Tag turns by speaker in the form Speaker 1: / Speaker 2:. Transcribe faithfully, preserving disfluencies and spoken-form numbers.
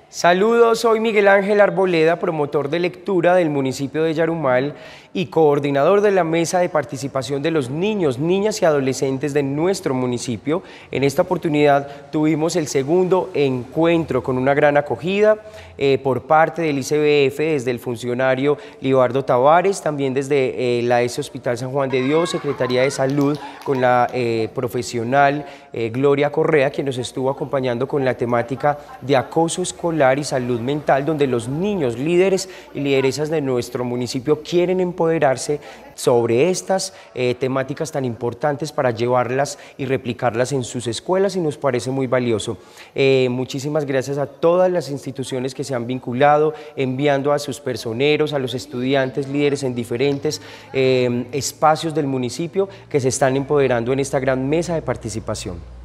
Speaker 1: Saludos, soy Miguel Ángel Arboleda, promotor de lectura del municipio de Yarumal y coordinador de la mesa de participación de los niños, niñas y adolescentes de nuestro municipio. En esta oportunidad tuvimos el segundo encuentro con una gran acogida eh, por parte del I C B F, desde el funcionario Libardo Tavares, también desde eh, la E S Hospital San Juan de Dios, Secretaría de Salud, con la eh, profesional eh, Gloria Correa, quien nos estuvo acompañando con la temática de acoso escolar y salud mental, donde los niños, líderes y lideresas de nuestro municipio quieren empoderarse sobre estas eh, temáticas tan importantes para llevarlas y replicarlas en sus escuelas, y nos parece muy valioso. Eh, muchísimas gracias a todas las instituciones que se han vinculado, enviando a sus personeros, a los estudiantes, líderes en diferentes eh, espacios del municipio que se están empoderando en esta gran mesa de participación.